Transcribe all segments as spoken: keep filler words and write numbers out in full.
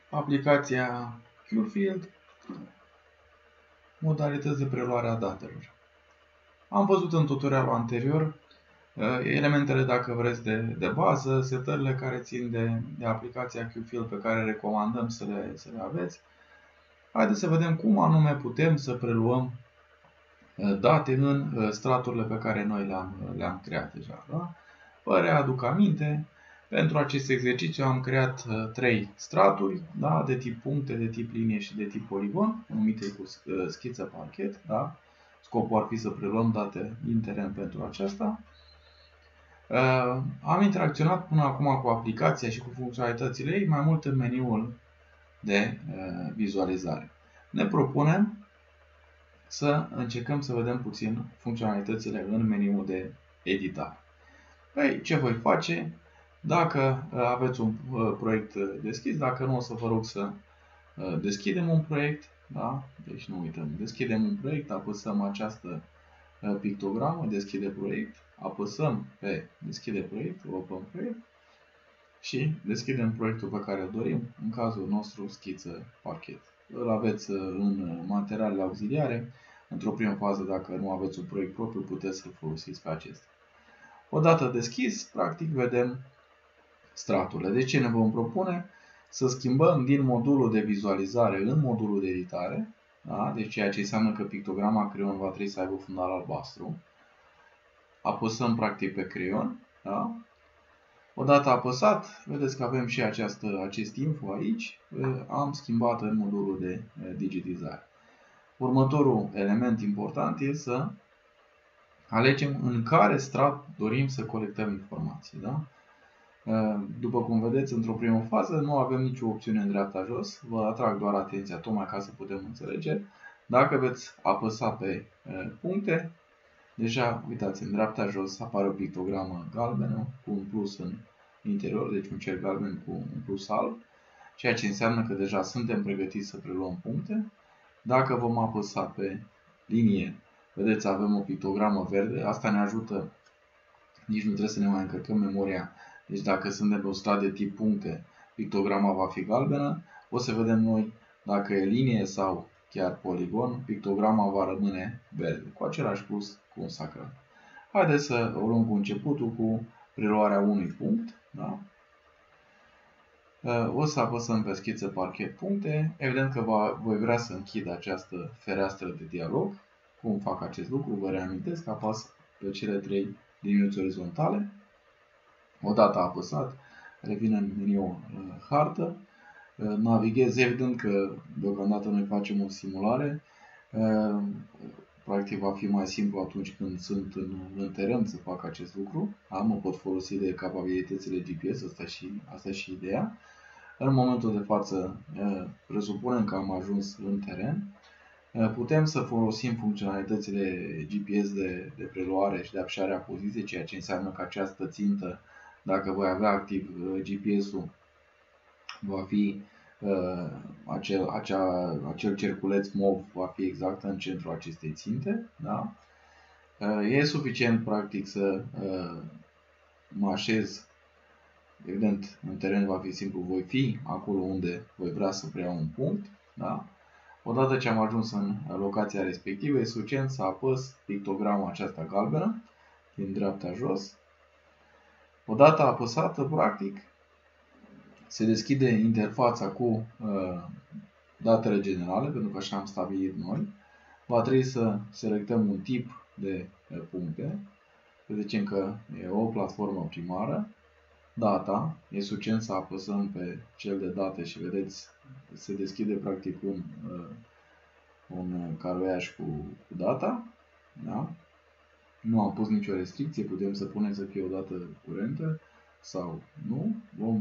Aplicația QField, modalități de preluare a datelor. Am văzut în tutorialul anterior elementele, dacă vreți, de, de bază, setările care țin de, de aplicația QField pe care recomandăm să le, să le aveți. Haideți să vedem cum anume putem să preluăm date în straturile pe care noi le-am le-am creat deja. Da? Vă readuc aminte, pentru acest exercițiu am creat trei straturi, da? De tip puncte, de tip linie și de tip poligon, numite cu schiță parchet. Da? Scopul ar fi să preluăm date din teren pentru aceasta. Uh, am interacționat până acum cu aplicația și cu funcționalitățile ei mai mult în meniul de uh, vizualizare. Ne propunem să încercăm să vedem puțin funcționalitățile în meniul de editare. Păi, ce voi face? Dacă uh, aveți un uh, proiect deschis, dacă nu, o să vă rog să uh, deschidem un proiect. Da? Deci nu uităm, deschidem un proiect, apăsăm această uh, pictogramă, deschide proiect. Apăsăm pe deschide proiect, open proiect și deschidem proiectul pe care îl dorim, în cazul nostru schiță parchet. Îl aveți în materialele auxiliare. Într-o primă fază, dacă nu aveți un proiect propriu, puteți să-l folosiți pe acesta. Odată deschis, practic vedem straturile. De ce ne vom propune? Să schimbăm din modulul de vizualizare în modulul de editare, da? Deci ceea ce înseamnă că pictograma creion va trebui să aibă fundal albastru. Apăsăm practic pe creion. Da? Odată apăsat, vedeți că avem și această, acest info aici. Am schimbat în modulul de digitizare. Următorul element important este să alegem în care strat dorim să colectăm informații. Da? După cum vedeți, într-o primă fază nu avem nicio opțiune în dreapta jos. Vă atrag doar atenția tocmai ca să putem înțelege. Dacă veți apăsa pe puncte, deja, uitați, în dreapta jos apare o pictogramă galbenă cu un plus în interior, deci un cerc galben cu un plus alb, ceea ce înseamnă că deja suntem pregătiți să preluăm puncte. Dacă vom apăsa pe linie, vedeți, avem o pictogramă verde, asta ne ajută, nici nu trebuie să ne mai încărcăm memoria, deci dacă suntem pe o stradă de tip puncte, pictograma va fi galbenă, o să vedem noi dacă e linie sau chiar poligon, pictograma va rămâne verde, cu același plus cu un sacral. Haideți să o luăm cu începutul, cu preluarea unui punct. Da? O să apăsăm pe schiță parchet puncte. Evident că va, voi vrea să închid această fereastră de dialog. Cum fac acest lucru? Vă reamintesc, apăs pe cele trei liniuțe orizontale. Odată apăsat, revin în meniul hartă. Navighez, evident că deocamdată noi facem o simulare. Practic va fi mai simplu atunci când sunt în, în teren să fac acest lucru. Da? Mă pot folosi de capabilitățile G P S, asta și, asta și ideea. În momentul de față, presupunem că am ajuns în teren. Putem să folosim funcționalitățile G P S de, de preluare și de afișare a poziției, ceea ce înseamnă că această țintă, dacă voi avea activ G P S-ul, va fi uh, acel, acea, acel cerculeț mov va fi exact în centrul acestei ținte. Da? Uh, e suficient practic să uh, mă așez, evident în teren va fi simplu, voi fi acolo unde voi vrea să preiau un punct. Da? Odată ce am ajuns în locația respectivă, e suficient să apăs pictograma aceasta galbenă din dreapta jos. Odată apăsată, practic, se deschide interfața cu uh, datele generale, pentru că așa am stabilit noi. Va trebui să selectăm un tip de uh, puncte. Vedem că e o platformă primară. Data, e suficient să apăsăm pe cel de date și vedeți, se deschide practic un, uh, un caroiaj cu, cu data. Da? Nu am pus nicio restricție, putem să punem să fie o dată curentă sau nu. Vom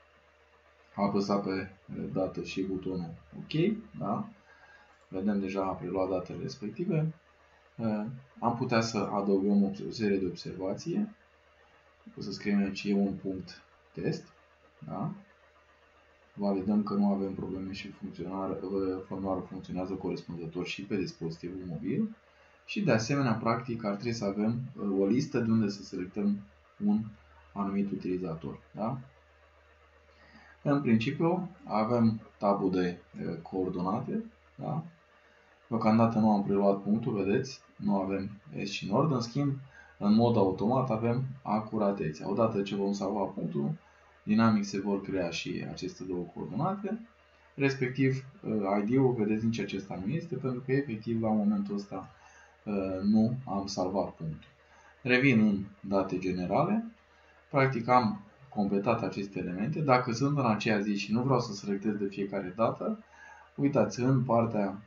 apăsa pe dată și butonul OK. Da? Vedem deja a preluat datele respective. Am putea să adăugăm o serie de observații. O să scriem aici e un punct test. Da? Validăm că nu avem probleme și formularul funcționează corespunzător și pe dispozitivul mobil. Și de asemenea, practic, ar trebui să avem o listă de unde să selectăm un anumit utilizator. Da? În principiu avem tabul de coordonate, da? Deocamdată nu am preluat punctul, vedeți, nu avem est și nord, în schimb, în mod automat avem acuratețea. Odată ce vom salva punctul, dinamic se vor crea și aceste două coordonate, respectiv I D-ul, vedeți, nici acesta nu este, pentru că efectiv la momentul ăsta nu am salvat punctul. Revin în date generale, practic am completat aceste elemente. Dacă sunt în aceea zi și nu vreau să selectez de fiecare dată, uitați, în partea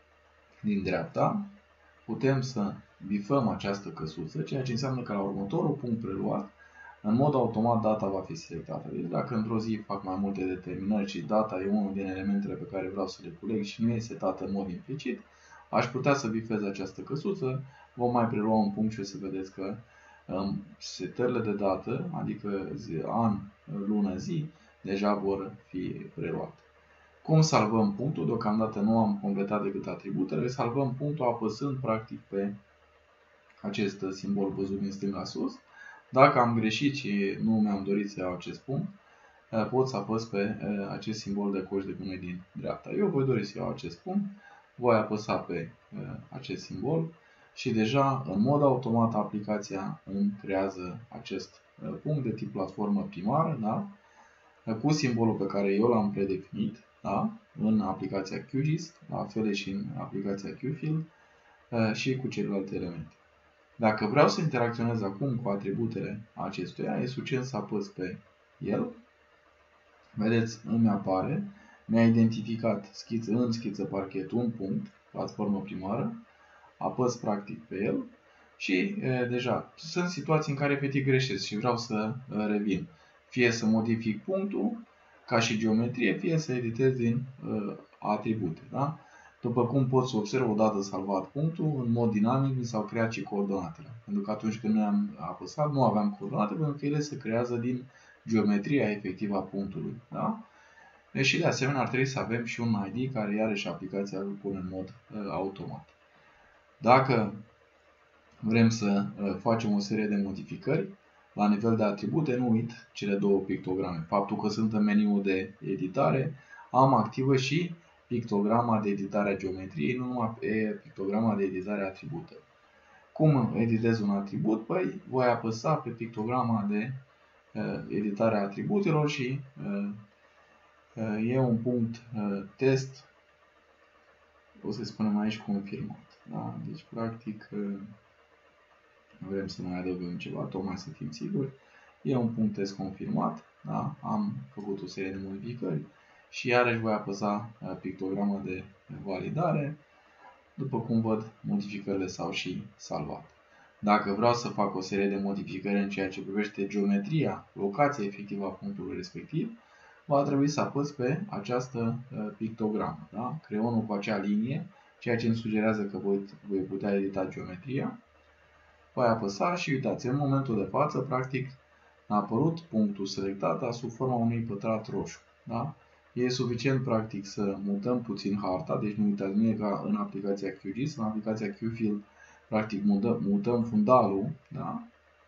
din dreapta putem să bifăm această căsuță, ceea ce înseamnă că la următorul punct preluat, în mod automat data va fi selectată. Deci dacă într-o zi fac mai multe determinări și data e unul din elementele pe care vreau să le culeg și nu e setată în mod implicit, aș putea să bifez această căsuță, vom mai prelua un punct și o să vedeți că um, setările de dată, adică zi, an, lună, zi, deja vor fi preluate. Cum salvăm punctul? Deocamdată nu am completat decât atributele. Salvăm punctul apăsând practic pe acest simbol văzut din stânga sus. Dacă am greșit și nu mi-am dorit să iau acest punct, pot să apăs pe acest simbol de coș de gunoi din dreapta. Eu voi dori să iau acest punct, voi apăsa pe acest simbol și deja în mod automat aplicația îmi creează acest punct de tip platformă primară, da? Cu simbolul pe care eu l-am predefinit, da? În aplicația QGIS, la fel și în aplicația QField și cu celelalte elemente. Dacă vreau să interacționez acum cu atributele acestuia, e suficient să apăs pe el. Vedeți, îmi apare, mi-a identificat schiță, în schiță parchet un punct, platformă primară, apăs practic pe el și e, deja sunt situații în care efectiv greșesc și vreau să e, revin. Fie să modific punctul ca și geometrie, fie să editez din e, atribute. Da? După cum pot să observ, odată salvat punctul, în mod dinamic mi s-au creat și coordonatele. Pentru că atunci când noi am apăsat, nu aveam coordonate, pentru că ele se creează din geometria efectivă a punctului. Da? Și de asemenea ar trebui să avem și un I D care iarăși aplicația îl pune în mod uh, automat. Dacă vrem să uh, facem o serie de modificări la nivel de atribute, nu uit cele două pictograme. Faptul că sunt în meniul de editare, am activă și pictograma de editare a geometriei, nu numai pe pictograma de editare a atributelor. Cum editez un atribut? Păi voi apăsa pe pictograma de uh, editare a atributelor și uh, uh, e un punct uh, test, o să spunem aici confirmat. Da? Deci practic uh, vrem să mai adăugăm ceva, tocmai să fim siguri. E un punct test confirmat, da? Am făcut o serie de modificări și iarăși voi apăsa pictograma de validare. După cum văd, modificările s-au și salvat. Dacă vreau să fac o serie de modificări în ceea ce privește geometria, locația efectivă a punctului respectiv, va trebui să apăs pe această pictogramă. Da? Creionul cu acea linie, ceea ce îmi sugerează că voi, voi putea edita geometria. Voi apăsa și uitați, în momentul de față, practic, a apărut punctul selectat sub forma unui pătrat roșu. Da? E suficient, practic, să mutăm puțin harta, deci nu uitați, nu e ca în aplicația QGIS, în aplicația QField, practic, mutăm, mutăm fundalul, da?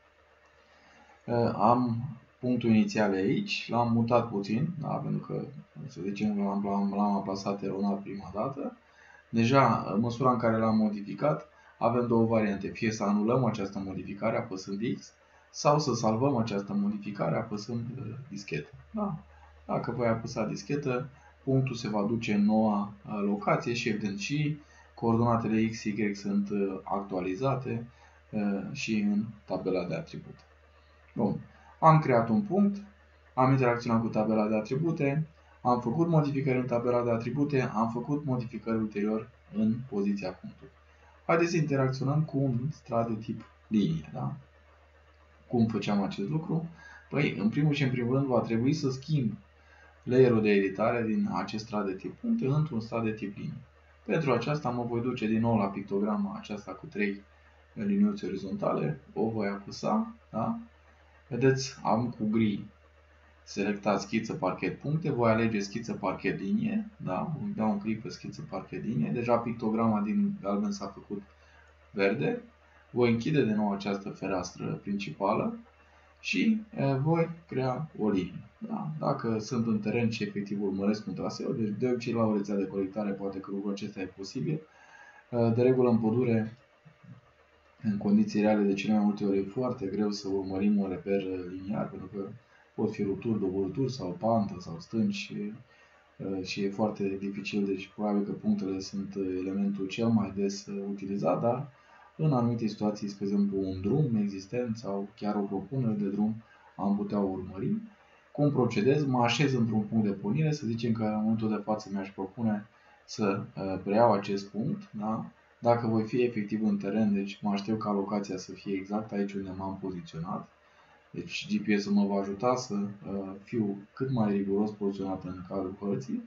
Am punctul inițial aici, l-am mutat puțin, da? Pentru că, să zicem, l-am amplasat eronat prima dată. Deja, în măsura în care l-am modificat, avem două variante, fie să anulăm această modificare apăsând X, sau să salvăm această modificare apăsând dischetă. Da? Dacă voi apăsa dischetă, punctul se va duce în noua locație și evident și coordonatele X, Y sunt actualizate și în tabela de atribute. Bun. Am creat un punct, am interacționat cu tabela de atribute, am făcut modificări în tabela de atribute, am făcut modificări ulterior în poziția punctului. Haideți să interacționăm cu un strat de tip linie. Da? Cum făceam acest lucru? Păi, în primul și în primul rând, va trebui să schimb layerul de editare din acest strat de tip puncte într-un strat de tip linie. Pentru aceasta mă voi duce din nou la pictograma aceasta cu trei liniuțe orizontale, o voi apăsa, da? Vedeți, am cu gri selectat schiță parchet puncte, voi alege schiță parchet linie, da? Voi da un click pe schiță parchet linie, deja pictograma din galben s-a făcut verde, voi închide de nou această fereastră principală și uh, voi crea o linie. Da? Dacă sunt în teren și efectiv urmăresc un traseu, deci de obicei la o rețea de colectare poate că lucrul acesta e posibil. Uh, de regulă în pădure, în condiții reale, de cele mai multe ori e foarte greu să urmărim un reper liniar, pentru că pot fi rupturi, doborâturi sau pantă sau stânci și, și e foarte dificil, deci probabil că punctele sunt elementul cel mai des utilizat, dar în anumite situații, spre exemplu un drum existent sau chiar o propunere de drum, am putea urmări. Cum procedez? Mă așez într-un punct de pornire, să zicem că în momentul de față mi-aș propune să preiau acest punct, da? Dacă voi fi efectiv în teren, deci mă aștept ca locația să fie exact aici unde m-am poziționat. Deci G P S-ul mă va ajuta să uh, fiu cât mai riguros poziționat în cadrul hărții.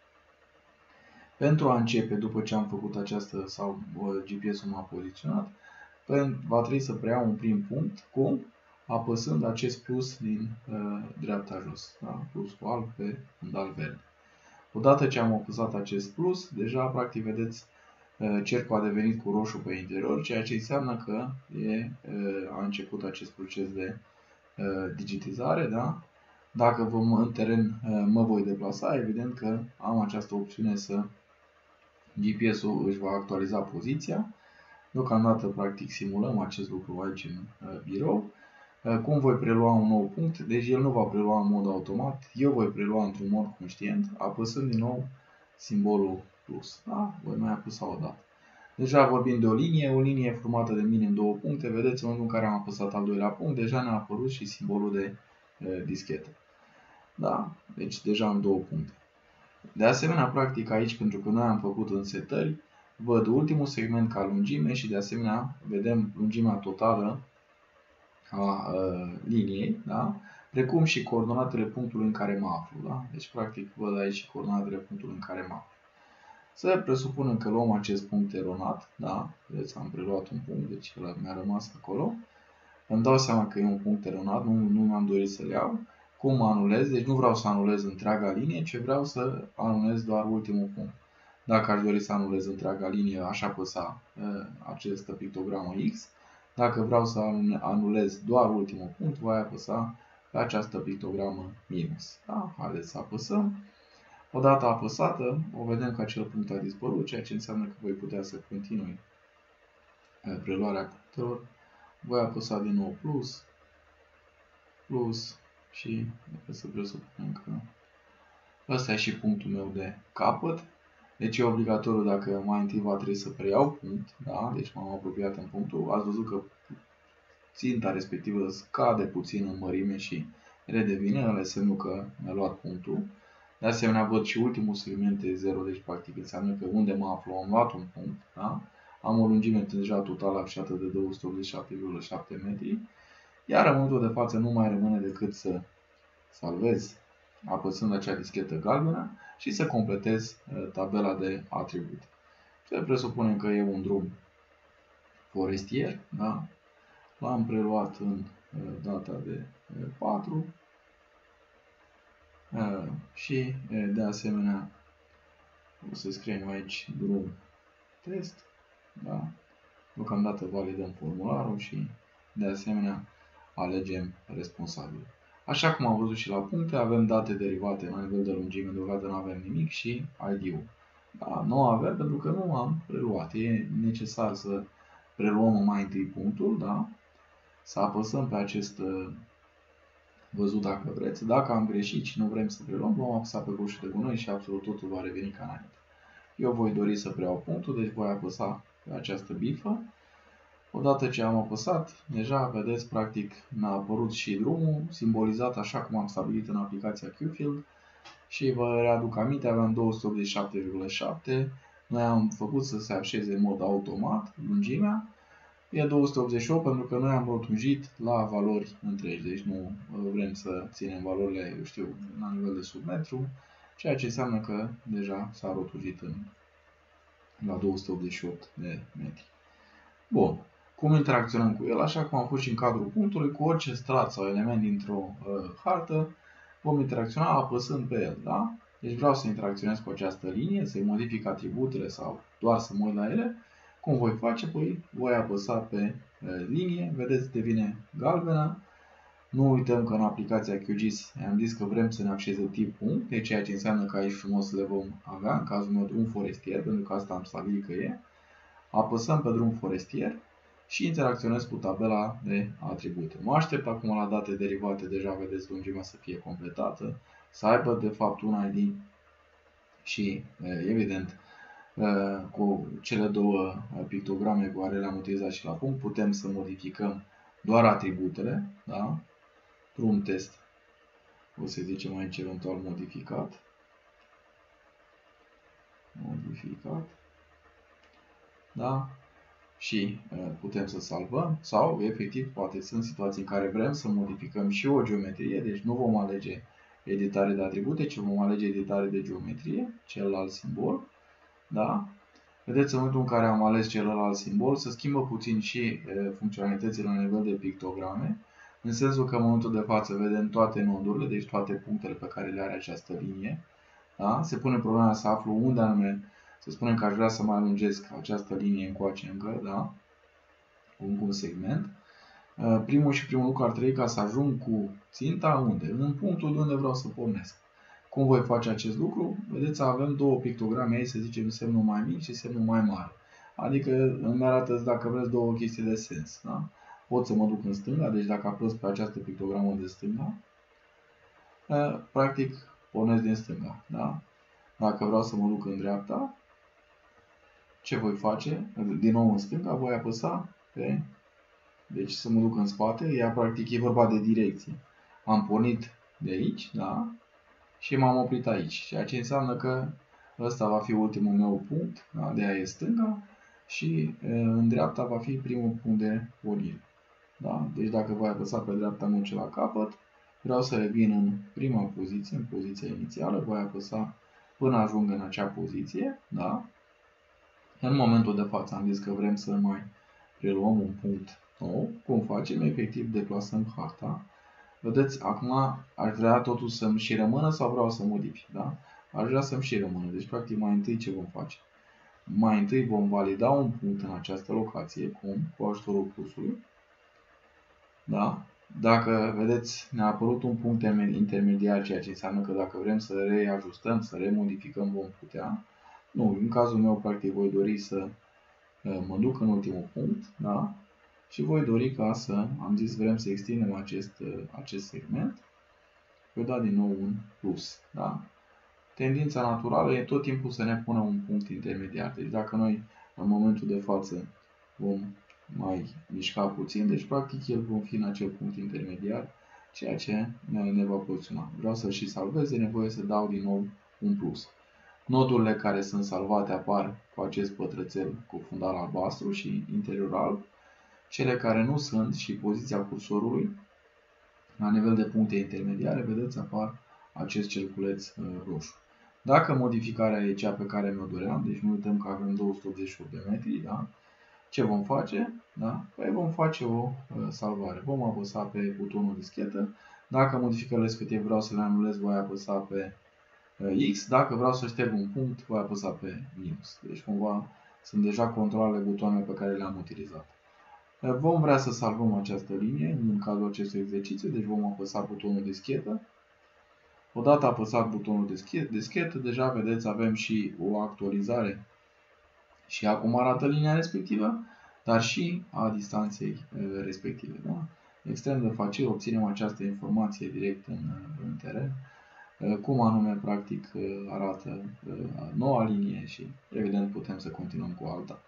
Pentru a începe, după ce am făcut această, sau uh, G P S-ul m-a poziționat, va trebui să preiau un prim punct, cum? Apăsând acest plus din uh, dreapta jos, da? Plusul alb pe fundal verde. Odată ce am apăsat acest plus, deja practic vedeți cercul a devenit cu roșu pe interior, ceea ce înseamnă că e, a început acest proces de digitizare. Da? Dacă vă, în teren mă voi deplasa, evident că am această opțiune să G P S-ul își va actualiza poziția. Deocamdată, practic, simulăm acest lucru aici în birou. Cum voi prelua un nou punct? Deci el nu va prelua în mod automat, eu voi prelua într-un mod conștient, apăsând din nou simbolul plus. Da? Voi mai apăsa o dată. Deja vorbim de o linie, o linie formată de minim două puncte. Vedeți, în momentul în care am apăsat al doilea punct, deja ne-a apărut și simbolul de e, dischetă. Da? Deci deja am două puncte. De asemenea, practic aici, pentru că noi am făcut în setări, văd ultimul segment ca lungime și de asemenea vedem lungimea totală a a liniei, da? Precum și coordonatele punctului în care mă aflu. Da? Deci, practic, văd aici și coordonatele punctului în care mă aflu. Să presupunem că luăm acest punct eronat, da? Vedeți, am preluat un punct, deci el mi-a rămas acolo. Îmi dau seama că e un punct eronat, nu, nu mi-am dorit să-l iau. Cum anulez? Deci nu vreau să anulez întreaga linie, ci vreau să anulez doar ultimul punct. Dacă aș dori să anulez întreaga linie, aș apăsa uh, această pictogramă X. Dacă vreau să anulez doar ultimul punct, voi apăsa pe această pictogramă minus. Da? Haideți să apăsăm. Odată apăsată, o vedem că acel punct a dispărut, ceea ce înseamnă că voi putea să continui preluarea punctelor. Voi apăsa din nou plus, plus și să presupunem că ăsta e și punctul meu de capăt. Deci e obligatoriu, dacă mai întâi va trebui să preiau punct, da? Deci m-am apropiat în punctul, ați văzut că ținta respectivă scade puțin în mărime și redevine, ăla e semnul că mi-a luat punctul. De asemenea, văd și ultimul segment e zero, deci practic înseamnă că unde mă aflu am luat un punct. Da? Am o lungime deja totală afișată de două sute optzeci și șapte virgulă șapte metri. Iar în momentul de față nu mai rămâne decât să salvez apăsând acea dischetă galbenă și să completez tabela de atribute. Să presupunem că e un drum forestier. Da? L-am preluat în data de patru. Uh, și uh, de asemenea o să scriem aici drum test, da? Deocamdată validăm formularul și de asemenea alegem responsabil. Așa cum am văzut și la puncte, avem date derivate la nivel de lungime, deocamdată nu avem nimic și I D-ul. Da, nu avem pentru că nu am preluat. E necesar să preluăm mai întâi punctul, da? Să apăsăm pe acest văzut dacă vreți. Dacă am greșit și nu vrem să preluăm, vom apăsa pe coșul de gunoi și absolut totul va reveni ca înainte. Eu voi dori să preiau punctul, deci voi apăsa pe această bifă. Odată ce am apăsat, deja vedeți, practic, mi-a apărut și drumul, simbolizat așa cum am stabilit în aplicația QField. Și vă readuc aminte, aveam două sute optzeci și șapte virgulă șapte. Noi am făcut să se așeze în mod automat lungimea. E două sute optzeci și opt pentru că noi am rotunjit la valori întregi, deci nu vrem să ținem valorile, eu știu, la nivel de sub metru, ceea ce înseamnă că deja s-a rotunjit în, la două sute optzeci și opt de metri. Bun. Cum interacționăm cu el? Așa cum am fost și în cadrul punctului, cu orice strat sau element dintr-o uh, hartă, vom interacționa apăsând pe el. Da? Deci vreau să interacționez cu această linie, să-i modific atributele sau doar să mă uit la ele. Cum voi face? Păi voi apăsa pe uh, linie, vedeți, devine galbenă. Nu uităm că în aplicația Q G I S am zis că vrem să ne acceze tip punct, deci ceea ce înseamnă că aici frumos le vom avea, în cazul meu drum forestier, pentru că asta am stabilit că e. Apăsăm pe drum forestier și interacționez cu tabela de atribute. Mă aștept acum la date derivate, deja vedeți lungimea să fie completată, să aibă de fapt un I D și evident cu cele două pictograme cu care le-am utilizat și la punct putem să modificăm doar atributele, da? Drum test, o să zicem aici eventual modificat, modificat, da? Și putem să salvăm sau efectiv poate sunt situații în care vrem să modificăm și o geometrie, deci nu vom alege editare de atribute, ci vom alege editare de geometrie, celălalt simbol, da? Vedeți, în momentul în care am ales celălalt simbol, se schimbă puțin și funcționalitățile la nivel de pictograme, în sensul că în momentul de față vedem toate nodurile, deci toate punctele pe care le are această linie, da? Se pune problema să aflu unde anume, să spunem că aș vrea să mai lungesc această linie încoace încă, da? Cu un segment. Primul și primul lucru ar trebui ca să ajung cu ținta unde? În punctul de unde vreau să pornesc. Cum voi face acest lucru? Vedeți, avem două pictograme aici, să zicem semnul mai mic și semnul mai mare. Adică îmi arată, dacă vreți, două chestii de sens. Da? Pot să mă duc în stânga, deci dacă apăs pe această pictogramă de stânga, practic pornesc din stânga. Da? Dacă vreau să mă duc în dreapta, ce voi face? Din nou în stânga, voi apăsa pe... Deci să mă duc în spate, ea practic e vorba de direcție. Am pornit de aici, da? Și m-am oprit aici, ceea ce înseamnă că ăsta va fi ultimul meu punct, da? De aia e stânga, și în dreapta va fi primul punct de pornire. Da? Deci dacă voi apăsa pe dreapta, nu ce la capăt, vreau să revin în prima poziție, în poziția inițială, voi apăsa până ajung în acea poziție, da? În momentul de față am zis că vrem să mai preluăm un punct nou. Cum facem? Efectiv deplasăm harta. Vedeți, acum aș vrea totul să-mi și rămână sau vreau să modific, da? Aș vrea să-mi și rămână. Deci, practic, mai întâi ce vom face? Mai întâi vom valida un punct în această locație, cum? Cu ajutorul plusului. Da? Dacă, vedeți, ne-a apărut un punct intermediar, ceea ce înseamnă că dacă vrem să reajustăm, să remodificăm, vom putea. Nu, în cazul meu, practic, voi dori să mă duc în ultimul punct, da? Și voi dori ca să, am zis, vrem să extindem acest, acest segment. Voi da din nou un plus, da? Tendința naturală e tot timpul să ne pună un punct intermediar. Deci dacă noi, în momentul de față, vom mai mișca puțin, deci practic el vom fi în acel punct intermediar, ceea ce ne va poziționa. Vreau să și salvez, e nevoie să dau din nou un plus. Nodurile care sunt salvate apar cu acest pătrățel cu fundal albastru și interior alb. Cele care nu sunt și poziția cursorului, la nivel de puncte intermediare, vedeți, apar acest cerculeț roșu. Dacă modificarea e cea pe care mi-o doream, deci nu uităm că avem două sute optzeci și opt de metri, da? Ce vom face? Da? Păi vom face o uh, salvare. Vom apăsa pe butonul dischetă. Dacă modificările respective vreau să le anulez, voi apăsa pe uh, X. Dacă vreau să șterg un punct, voi apăsa pe minus. Deci cumva sunt deja controlele butoanele pe care le-am utilizat. Uh, vom vrea să salvăm această linie în cazul acestui exercițiu, deci vom apăsa butonul dischetă. Odată apăsat butonul dischetă, deja vedeți, avem și o actualizare și acum arată linia respectivă, dar și a distanței respective. Da? Extrem de facil obținem această informație direct în, în teren, cum anume practic arată noua linie și evident putem să continuăm cu alta.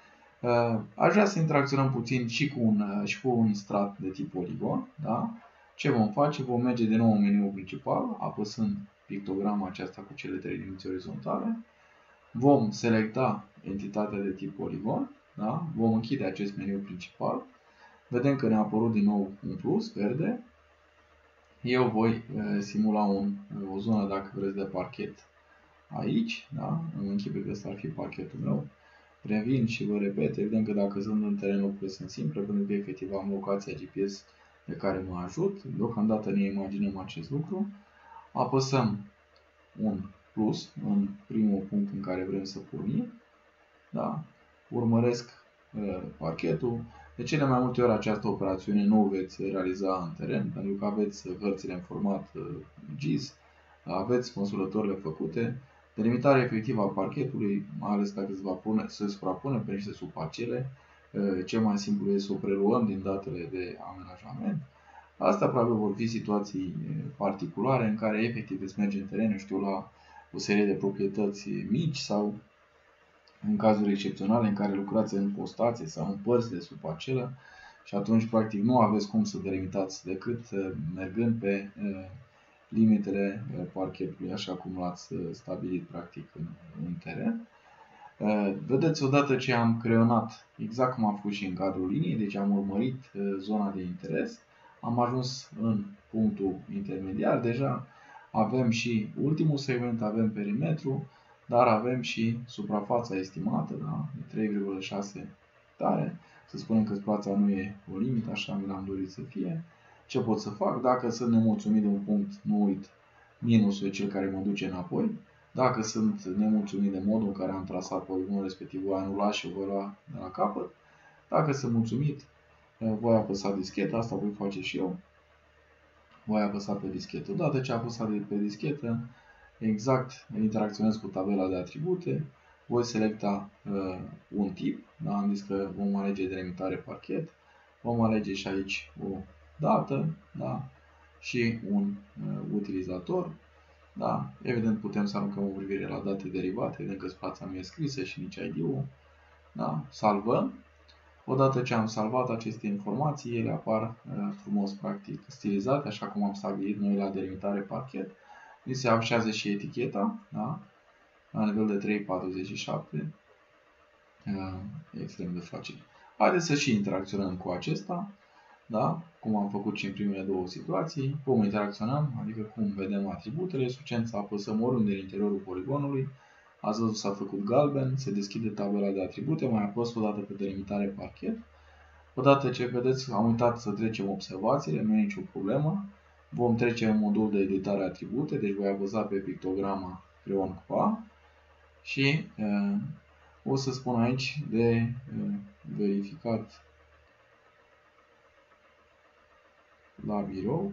Aș vrea să interacționăm puțin și cu un, și cu un strat de tip poligon. Da? Ce vom face? Vom merge din nou în meniul principal, apăsând pictograma aceasta cu cele trei dimensiuni orizontale. Vom selecta entitatea de tip poligon, da? Vom închide acest meniu principal. Vedem că ne-a apărut din nou un plus verde. Eu voi e, simula un, o zonă, dacă vreți, de parchet aici. Da? Îmi închipui că ăsta ar fi parchetul meu. Revin și vă repet, evident că dacă sunt în teren lucrurile sunt simple, pentru că efectiv am locația G P S de care mă ajut. Deocamdată ne imaginăm acest lucru. Apăsăm un plus în primul punct în care vrem să pornim. Da? Urmăresc parchetul. De cele mai multe ori această operațiune nu o veți realiza în teren, pentru că aveți hărțile în format G I S, aveți măsurătorile făcute. Delimitarea efectivă a parchetului, mai ales dacă se va pune, se suprapune pe niște subparcele, cel mai simplu este să o preluăm din datele de amenajament. Asta probabil vor fi situații particulare în care efectiv veți merge în teren, știu, la o serie de proprietăți mici sau în cazuri excepționale în care lucrați în postație sau în părți de subparcelă și atunci practic nu aveți cum să delimitați decât mergând pe limitele parchetului așa cum l-ați stabilit practic în, în teren. Vedeți, odată ce am creionat exact cum am făcut și în cadrul liniei, deci am urmărit zona de interes, am ajuns în punctul intermediar, deja avem și ultimul segment, avem perimetru, dar avem și suprafața estimată, da? De trei virgulă șase hectare. Să spunem că suprafața nu e o limită, așa mi l-am dorit să fie. Ce pot să fac? Dacă sunt nemulțumit de un punct, nu uit, minusul e cel care mă duce înapoi. Dacă sunt nemulțumit de modul în care am trasat poligonul respectiv, voi anula și o voi lua de la capăt. Dacă sunt mulțumit, voi apăsa discheta, asta voi face și eu. Voi apăsa pe dischetă. Odată ce apăsat pe dischetă, exact interacționez cu tabela de atribute, voi selecta uh, un tip, da? Am zis că vom alege delimitare parchet, vom alege și aici o dată, da? Și un uh, utilizator. Da? Evident putem să aruncăm o privire la date derivate, evident că spața nu e scrisă și nici I D-ul. Da? Salvăm. Odată ce am salvat aceste informații, ele apar uh, frumos, practic, stilizate, așa cum am stabilit noi la delimitare parchet. Ni se așează și eticheta, da? La nivel de trei virgulă patruzeci și șapte. Uh, e extrem de facil. Haideți să și interacționăm cu acesta, da? Cum am făcut și în primele două situații. Cum interacționăm, adică cum vedem atributele, suficient să apăsăm oriunde în interiorul poligonului. Ați văzut, s-a făcut galben, se deschide tabela de atribute, mai apăs o dată pe delimitare parchet. Odată ce vedeți, am uitat să trecem observațiile, nu e nicio problemă. Vom trece în modul de editare atribute, deci voi apăsa pe pictograma creon cu A și uh, o să spun aici de uh, verificat la birou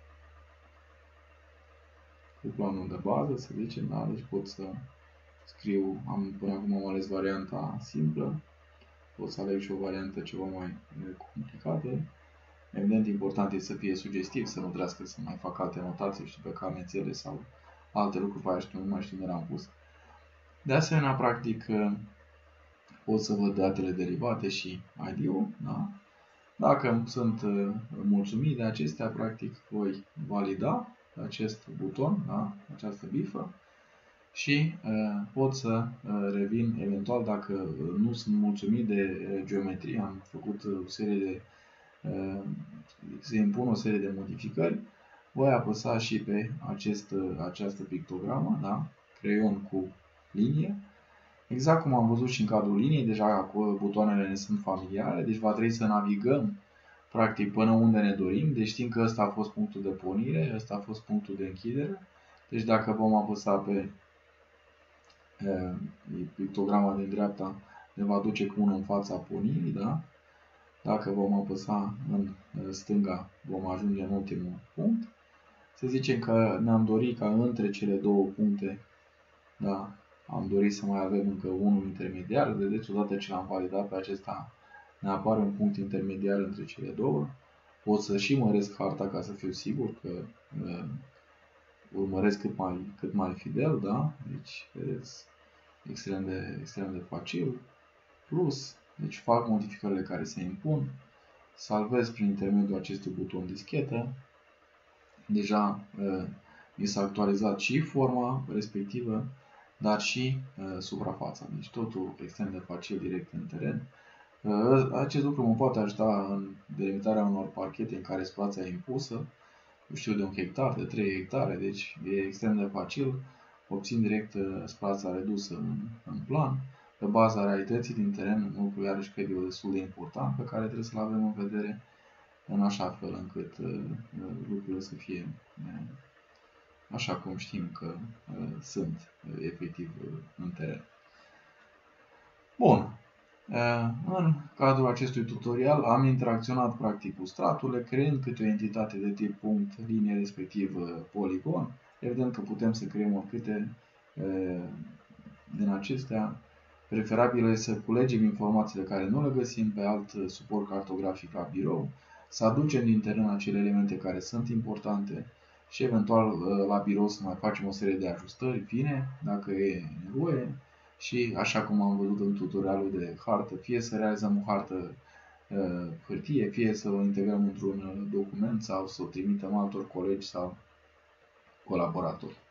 cu planul de bază, să zicem, da? Deci pot să scriu, am, până acum am ales varianta simplă, pot să aleg și o variantă ceva mai complicată. Evident, important este să fie sugestiv, să nu trească să mai fac alte notații, știu, pe carnețele sau alte lucruri, pe aia știu, nu mai știu unde le-am pus. De asemenea, practic, pot să văd datele derivate și I D-ul, da? Dacă sunt mulțumit de acestea, practic, voi valida acest buton, da? Această bifă, și uh, pot să uh, revin eventual dacă nu sunt mulțumit de uh, geometrie, am făcut o serie de, uh, se impun o serie de modificări, voi apăsa și pe acest, uh, această pictogramă, da? Creion cu linie. Exact cum am văzut și în cadrul liniei, deja butoanele ne sunt familiare, deci va trebui să navigăm practic până unde ne dorim, deci știm că ăsta a fost punctul de pornire, ăsta a fost punctul de închidere, deci dacă vom apăsa pe e, pictograma din dreapta, ne va duce cu unul în fața pornirii, da? Dacă vom apăsa în stânga, vom ajunge în ultimul punct. Să zicem că ne-am dorit ca între cele două puncte, da, am dorit să mai avem încă unul intermediar. Vedeți, odată ce l-am validat pe acesta, ne apare un punct intermediar între cele două. Pot să și măresc harta ca să fiu sigur că uh, urmăresc cât mai, cât mai fidel, da? Deci, vedeți, extrem de, extrem de facil. Plus, deci fac modificările care se impun, salvez prin intermediul acestui buton dischetă. Deja uh, mi s-a actualizat și forma respectivă, dar și uh, suprafața. Deci totul extrem de facil direct în teren. Uh, acest lucru mă poate ajuta în delimitarea unor parchete în care suprafața e impusă, nu știu, de un hectar, de trei hectare, deci e extrem de facil. Obțin direct uh, suprafața redusă în, în plan, pe baza realității din teren, un lucru iarăși cred eu destul de important, pe care trebuie să-l avem în vedere, în așa fel încât uh, lucrurile să fie uh, așa cum știm că uh, sunt uh, efectiv uh, în teren. Bun. În cadrul acestui tutorial am interacționat practic cu straturile, creând câte o entitate de tip punct, linie, respectiv poligon. Evident că putem să creăm oricâte din acestea. Preferabil este să culegem informațiile care nu le găsim pe alt suport cartografic la birou, să aducem din teren acele elemente care sunt importante și eventual la birou să mai facem o serie de ajustări fine, dacă e nevoie. Și așa cum am văzut în tutorialul de hartă, fie să realizăm o hartă uh, hârtie, fie să o integrăm într-un document sau să o trimitem altor colegi sau colaboratori.